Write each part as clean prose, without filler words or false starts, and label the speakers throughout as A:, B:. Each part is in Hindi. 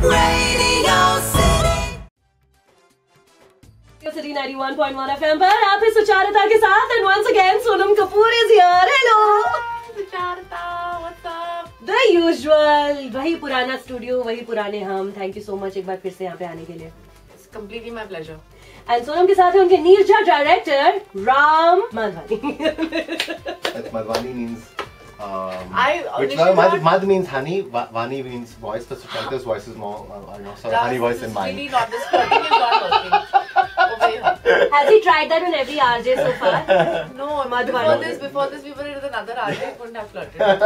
A: City 91.1 FM पर आप इस सुचारिता के साथ and once again Sonam Kapoor is here. Hello.
B: Sucharita, what's up?
A: The usual. वही पुराना स्टूडियो, वही पुराने हम. Thank you so much एक बार फिर से यहाँ पे आने के लिए.
B: It's completely my pleasure.
A: And Sonam के साथ है उनके Neerja director Ram Madhvani.
C: That Madhwani means
B: Madh
C: means honey, Vani means voice. So Sucharita's voice is more, sort of honey voice than mine.
B: Really not. This flirting is not working.
A: Has he tried that on every RJ so far?
B: No,
A: Madhwani.
B: Before this, we were with another RJ. Couldn't have flirted.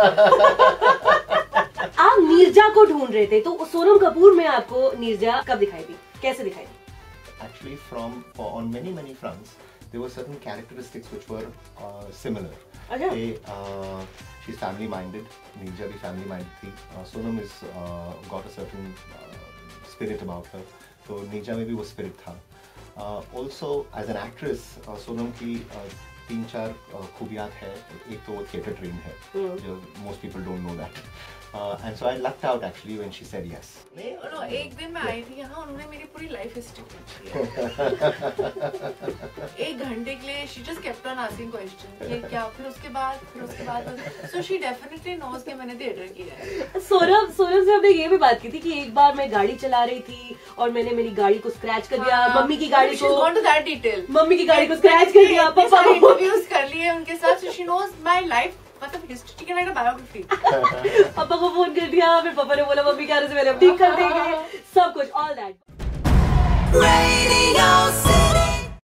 A: आप नीरजा को ढूंढ रहे थे, तो सोनम कपूर में आपको नीरजा कब दिखाई दी? कैसे दिखाई दी?
C: Actually, on many fronts, there were certain characteristics which were similar. She's family minded. Neerja bhi family minded thi. Sonam is got a certain spirit about her. So Neerja mein bhi wo spirit tha. Also as an actress, Sonam ki 3-4 खूबियात है. एक तो वो theatre trained है. Most people don't know that. And so I lucked out actually when she said yes.
B: No, एक दिन मैं आई थी यहाँ, उन्होंने मेरी पूरी लाइफ हिस्ट्री पूछी है. 1 घंटे के लिए she just kept on asking questions. ये क्या? फिर उसके बाद so she definitely knows कि मैंने theatre किया है.
A: सोनम से हमने ये भी बात की थी कि एक बार मैं गाड़ी चला रही थी और मैंने मेरी गाड़ी को स्क्रैच कर दिया. मम्मी की गाड़ी को.
B: She's gone to that detail.
A: Mummy की गाड़ी को स्क्रैच कर दिया. पापा को
B: इंटरव्यूज कर लिए उनके साथ. So she knows my life. मतलब हिस्ट्री के लाइक बायोग्राफी.
A: पापा को फोन कर दिया, फिर पापा ने बोला मम्मी के आने से पहले हम ठीक कर देंगे. सब कुछ ऑल दैट.